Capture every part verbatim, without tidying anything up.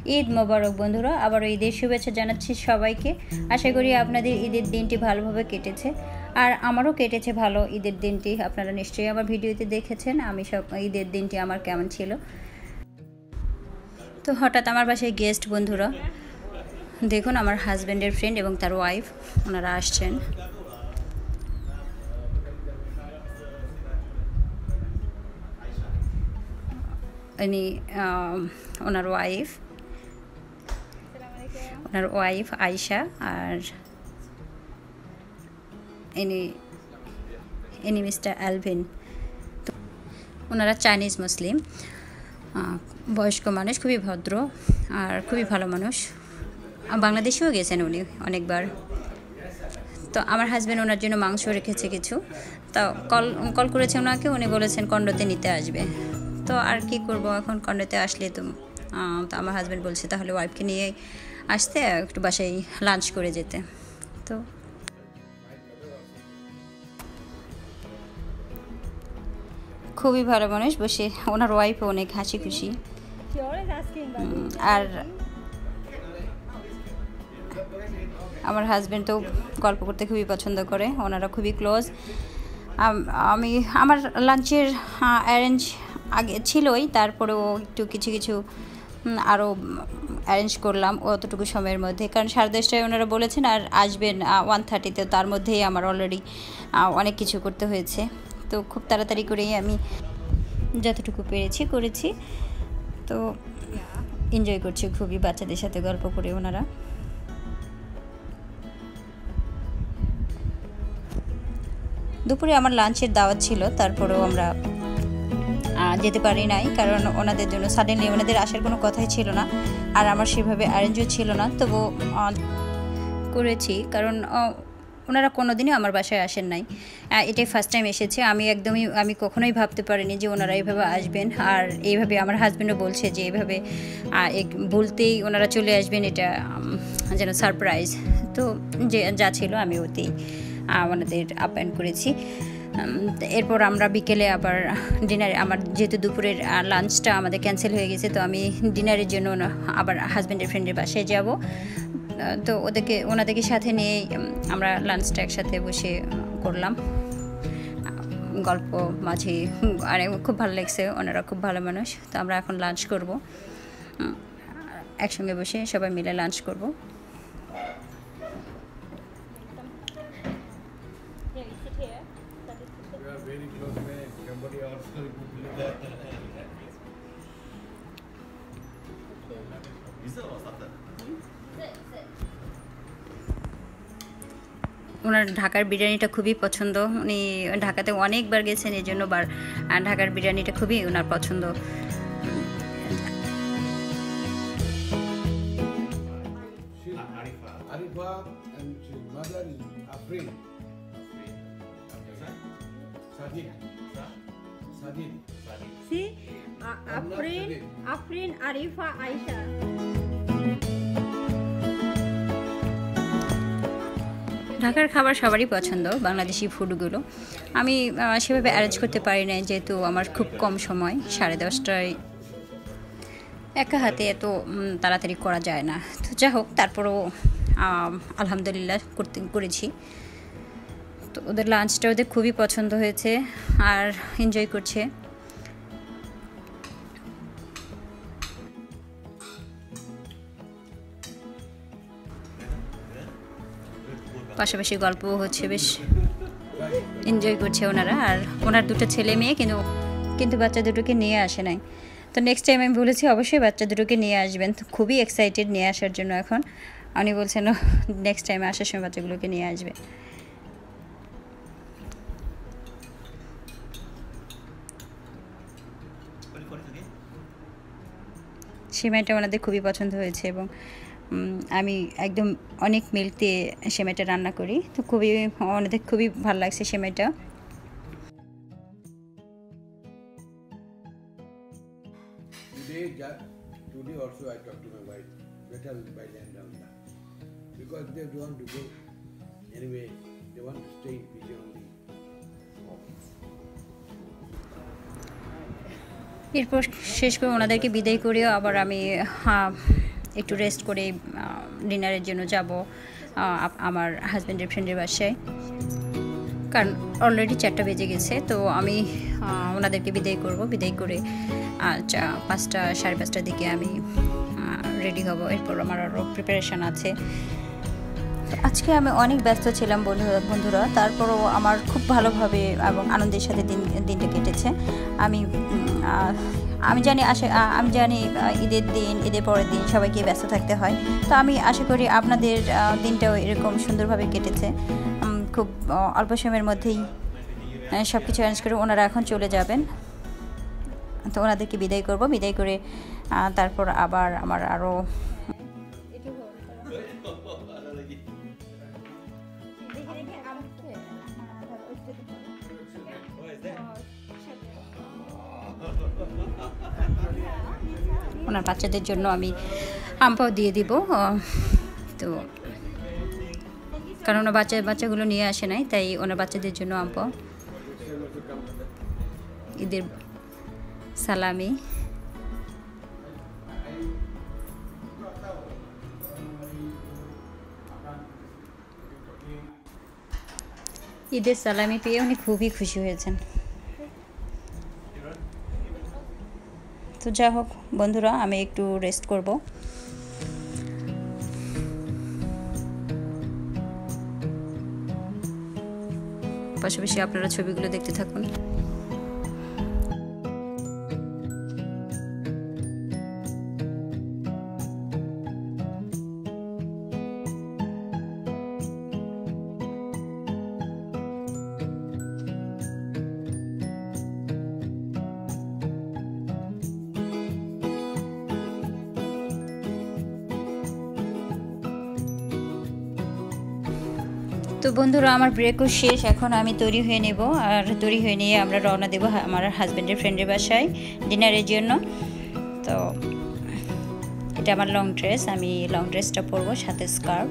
ঈদ মোবারক বন্ধুরা, আবারও ঈদের শুভেচ্ছা জানাচ্ছি সবাইকে। আশা করি আপনাদের ঈদের দিনটি ভালোভাবে কেটেছে, আর আমারও কেটেছে ভালো ঈদের দিনটি। আপনারা নিশ্চয়ই আমার ভিডিওতে দেখেছেন আমি সব ঈদের দিনটি আমার কেমন ছিল। তো হঠাৎ আমার বাসায় গেস্ট বন্ধুরা, দেখুন আমার হাজব্যান্ডের ফ্রেন্ড এবং তার ওয়াইফ, ওনারা আসছেন। ইনি ওনার ওয়াইফ ওনার ওয়াইফ আয়েশা, আর ইনি ইনি মিস্টার অ্যালভিন। তো ওনারা চাইনিজ মুসলিম, বয়স্ক মানুষ, খুবই ভদ্র আর খুবই ভালো মানুষ। বাংলাদেশেও গেছেন উনি অনেকবার। তো আমার হাজব্যান্ড ওনার জন্য মাংস রেখেছে কিছু, তো কল কল করেছে ওনাকে, উনি বলেছেন কন্ডোতে নিতে আসবে। তো আর কি করব, এখন কন্ডোতে আসলে তো তো আমার হাজব্যান্ড বলছে তাহলে ওয়াইফকে নিয়ে আসতে, একটু বাসায় লাঞ্চ করে যেতে। তো খুবই ভালো মানুষ, বসে ওনার ওয়াইফও অনেক হাসি খুশি। আর আমার হাজব্যান্ড তো গল্প করতে খুবই পছন্দ করে, ওনারা খুবই ক্লোজ। আমি আমার লাঞ্চের অ্যারেঞ্জ আগে ছিলই, তারপরেও একটু কিছু কিছু আরও অ্যারেঞ্জ করলাম অতটুকু সময়ের মধ্যে, কারণ সাড়ে দশটায় ওনারা বলেছেন আর আসবেন ওয়ান থার্টিতে। তার মধ্যেই আমার অলরেডি অনেক কিছু করতে হয়েছে, তো খুব তাড়াতাড়ি করেই আমি যতটুকু পেরেছি করেছি। তো এনজয় করছি খুবই বাচ্চাদের সাথে গল্প করে ওনারা। দুপুরে আমার লাঞ্চের দাওয়াত ছিল, তারপরেও আমরা যেতে পারি নাই, কারণ ওনাদের জন্য সাডেনলি ওনাদের আসার কোনো কথাই ছিল না, আর আমার সেভাবে অ্যারেঞ্জও ছিল না। তবু করেছি, কারণ ওনারা কোনো দিনই আমার বাসায় আসেন নাই, এটাই ফার্স্ট টাইম এসেছে। আমি একদমই আমি কখনোই ভাবতে পারিনি যে ওনারা এইভাবে আসবেন, আর এইভাবে আমার হাজব্যান্ডও বলছে যে এইভাবে বলতেই ওনারা চলে আসবেন, এটা যেন সারপ্রাইজ। তো যে যা ছিল আমি ওতেই ওনাদের আপ্যায়ন করেছি। এরপর আমরা বিকেলে আবার ডিনারে, আমার যেহেতু দুপুরের লাঞ্চটা আমাদের ক্যান্সেল হয়ে গেছে, তো আমি ডিনারের জন্য আবার হাজব্যান্ডের ফ্রেন্ডের বাসায় যাব। তো ওদেরকে ওনাদেরকে সাথে নিয়ে আমরা লাঞ্চটা একসাথে বসে করলাম, গল্প মাঝে, আর খুব ভালো লাগছে, ওনারা খুব ভালো মানুষ। তো আমরা এখন লাঞ্চ করব, একসঙ্গে বসে সবাই মিলে লাঞ্চ করব। ওনার ঢাকার বিরিয়ানিটা খুবই পছন্দ, উনি ঢাকাতে অনেকবার গেছেন, এই জন্য বার ঢাকার বিরিয়ানিটা খুবই ওনার পছন্দ। ঢাকার খাবার সবারই পছন্দ, বাংলাদেশি ফুডগুলো। আমি সেভাবে অ্যারেঞ্জ করতে পারি না, যেহেতু আমার খুব কম সময়, সাড়ে দশটায় একা হাতে এত তাড়াতাড়ি করা যায় না। তো যা হোক, তারপরও আলহামদুলিল্লাহ করতে করেছি। তো ওদের লাঞ্চটা ওদের খুবই পছন্দ হয়েছে আর এনজয় করছে। পাশাপাশি গল্পও হচ্ছে, বেশ এনজয় করছে ওনারা। আর ওনার দুটো ছেলে মেয়ে, কিন্তু কিন্তু বাচ্চা দুটোকে নিয়ে আসে নাই। তো নেক্সট টাইম আমি বলেছি অবশ্যই বাচ্চা দুটোকে নিয়ে আসবেন, তো খুবই এক্সাইটেড নিয়ে আসার জন্য। এখন উনি বলছেন নেক্সট টাইমে আসার সময় বাচ্চাগুলোকে নিয়ে আসবে। সেমাইটা ওনাদের খুবই পছন্দ হয়েছে, এবং আমি একদম অনেক মিল্ক দিয়ে সেমাইটা রান্না করি, তো খুবই ওনাদের খুবই ভালো লাগছে সেমাইটা। Today also I talked to my wife, better by land down there, because they don't want to go anyway, they want to stay in P G only. এরপর শেষ করে ওনাদেরকে বিদায় করেও আবার আমি একটু রেস্ট করে ডিনারের জন্য যাব আমার হাজব্যান্ডের ফ্রেন্ডের বাসায়, কারণ অলরেডি চারটা বেজে গেছে। তো আমি ওনাদেরকে বিদায় করব, বিদায় করে পাঁচটা সাড়ে পাঁচটার দিকে আমি রেডি হব। এরপর আমার আরও প্রিপারেশান আছে। আজকে আমি অনেক ব্যস্ত ছিলাম বন্ধু বন্ধুরা তারপরও আমার খুব ভালোভাবে এবং আনন্দের সাথে দিন দিনটা কেটেছে। আমি আমি জানি আশা আমি জানি ঈদের দিন, ঈদের পরের দিন সবাইকে ব্যস্ত থাকতে হয়। তো আমি আশা করি আপনাদের দিনটাও এরকম সুন্দরভাবে কেটেছে। খুব অল্প সময়ের মধ্যেই সব কিছু অ্যারেঞ্জ করে ওনারা এখন চলে যাবেন। তো ওনাদেরকে বিদায় করব, বিদায় করে তারপর আবার আমার আরও ওনার বাচ্চাদের জন্য আমি আম্পাও দিয়ে দিব। তো কারণ ওনার বাচ্চা বাচ্চাগুলো নিয়ে আসে নাই, তাই ওনার বাচ্চাদের জন্য আম্পাও, ঈদের সালামি। ঈদের সালামি পেয়ে উনি খুবই খুশি হয়েছেন। তো যা হোক বন্ধুরা, আমি একটু রেস্ট করব। পাশাপাশি আপনারা ছবিগুলো দেখতে থাকুন। তো বন্ধুরা, আমার ব্রেকও শেষ, এখন আমি তৈরি হয়ে নেব। আর তৈরি হয়ে নিয়ে আমরা রওনা দেব আমার হাজব্যান্ডের ফ্রেন্ডের বাসায় ডিনারের জন্য। তো এটা আমার লং ড্রেস, আমি লং ড্রেসটা পরবো, সাথে স্কার্ফ।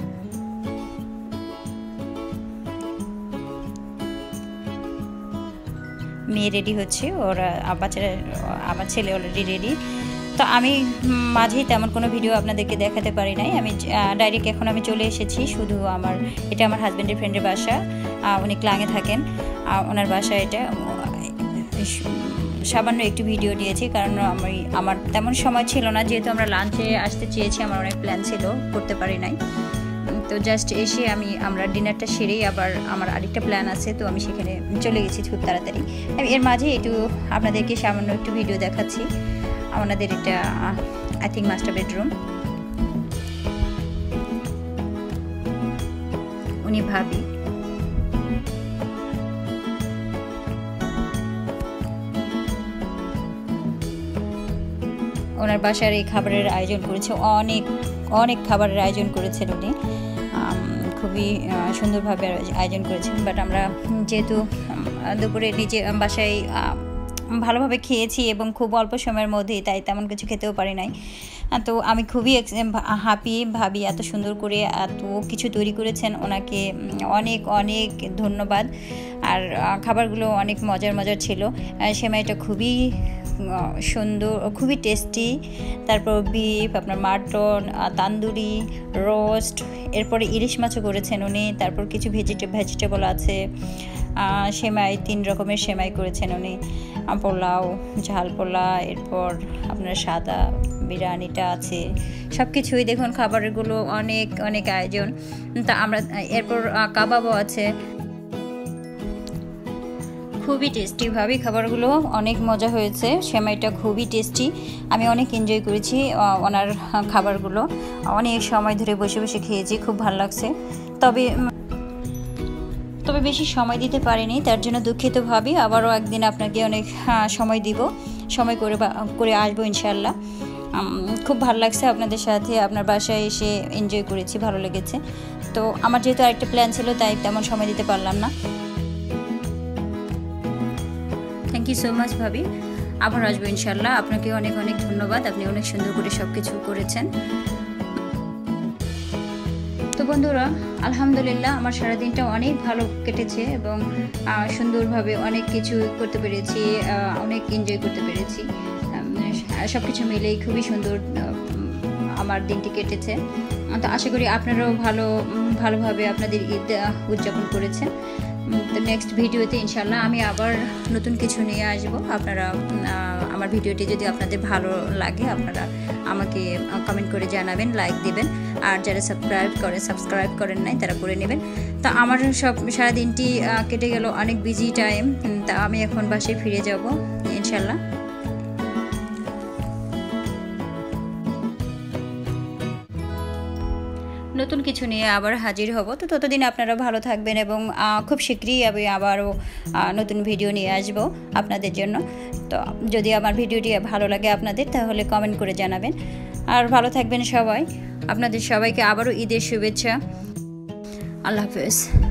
মেয়ে রেডি হচ্ছে, ওরা বাচ্চারা আমার ছেলে অলরেডি রেডি। তো আমি মাঝেই তেমন কোনো ভিডিও আপনাদেরকে দেখাতে পারি নাই। আমি ডাইরেক্ট এখন আমি চলে এসেছি। শুধু আমার এটা আমার হাজব্যান্ডের ফ্রেন্ডের বাসা, উনি ক্লাঙে থাকেন, ওনার বাসা এটা। সামান্য একটু ভিডিও দিয়েছি কারণ আমি আমার তেমন সময় ছিল না, যেহেতু আমরা লাঞ্চে আসতে চেয়েছি, আমার অনেক প্ল্যান ছিল, করতে পারি নাই। তো জাস্ট এসে আমি আমরা ডিনারটা সেরেই আবার আমার আরেকটা প্ল্যান আছে, তো আমি সেখানে চলে গেছি খুব তাড়াতাড়ি। আমি এর মাঝে একটু আপনাদেরকে সামান্য একটু ভিডিও দেখাচ্ছি। আমাদের এটা আই থিঙ্ক মাস্টার বেডরুম। উনি ভাবি। ওনার বাসার এই খাবারের আয়োজন করেছে, অনেক অনেক খাবারের আয়োজন করেছেন উনি, খুবই সুন্দরভাবে আয়োজন করেছেন। বাট আমরা যেহেতু দুপুরে নিজে বাসায় ভালোভাবে খেয়েছি এবং খুব অল্প সময়ের মধ্যেই, তাই তেমন কিছু খেতেও পারি নাই। তো আমি খুবই হ্যাপি, ভাবি এত সুন্দর করে এত কিছু তৈরি করেছেন, ওনাকে অনেক অনেক ধন্যবাদ। আর খাবারগুলো অনেক মজার মজার ছিল। সেমাইটা খুবই সুন্দর, খুবই টেস্টি। তারপর বিফ, আপনার মাটন, তান্দুরি, রোস্ট, এরপরে ইলিশ মাছও করেছেন উনি। তারপর কিছু ভেজিটে ভেজিটেবল আছে, সেমাই, তিন রকমের সেমাই করেছেন উনি, পোলাও, ঝাল পোলা, এরপর আপনার সাদা বিরিয়ানিটা আছে, সব কিছুই দেখুন। খাবারগুলো অনেক অনেক আয়োজন। তা আমরা এরপর কাবাবও আছে, খুবই টেস্টিভাবে খাবারগুলো, অনেক মজা হয়েছে। সেমাইটা খুবই টেস্টি, আমি অনেক এনজয় করেছি ওনার খাবারগুলো, অনেক সময় ধরে বসে বসে খেয়েছি, খুব ভালো লাগছে। তবে তবে বেশি সময় দিতে পারিনি, তার জন্য দুঃখিত ভাবি। আবারও একদিন আপনাকে অনেক সময় দিব, সময় করে করে আসবো ইনশাল্লাহ। খুব ভালো লাগছে আপনাদের সাথে, আপনার বাসায় এসে এনজয় করেছি, ভালো লেগেছে। তো আমার যেহেতু আরেকটা প্ল্যান ছিল, তাই তেমন সময় দিতে পারলাম না। থ্যাংক ইউ সো মাচ ভাবি, আবার আসবো ইনশাল্লাহ। আপনাকে অনেক অনেক ধন্যবাদ, আপনি অনেক সুন্দর করে সব কিছু করেছেন। তো বন্ধুরা, আলহামদুলিল্লাহ আমার সারাদিনটা অনেক ভালো কেটেছে এবং সুন্দরভাবে অনেক কিছু করতে পেরেছি, অনেক এনজয় করতে পেরেছি। সব কিছু মিলেই খুবই সুন্দর আমার আমার দিনটি কেটেছে। তো আশা করি আপনারাও ভালো ভালোভাবে আপনাদের ঈদ উদযাপন করেছেন। তো নেক্সট ভিডিওতে ইনশাল্লাহ আমি আবার নতুন কিছু নিয়ে আসবো। আপনারা আমার ভিডিওটি যদি আপনাদের ভালো লাগে আপনারা আমাকে কমেন্ট করে জানাবেন, লাইক দিবেন, আর যারা সাবস্ক্রাইব করে সাবস্ক্রাইব করেন নাই তারা করে নেবেন। তা আমার সব সারাদিনটি কেটে গেল, অনেক বিজি টাইম। তা আমি এখন বাসায় ফিরে যাব ইনশাল্লাহ। নতুন কিছু নিয়ে আবার হাজির হব। তো ততদিন আপনারা ভালো থাকবেন এবং খুব শীঘ্রই আমি আবারও নতুন ভিডিও নিয়ে আসব আপনাদের জন্য। তো যদি আমার ভিডিওটি ভালো লাগে আপনাদের তাহলে কমেন্ট করে জানাবেন, আর ভালো থাকবেন সবাই। আপনাদের সবাইকে আবারও ঈদের শুভেচ্ছা। আল্লাহ হাফেজ।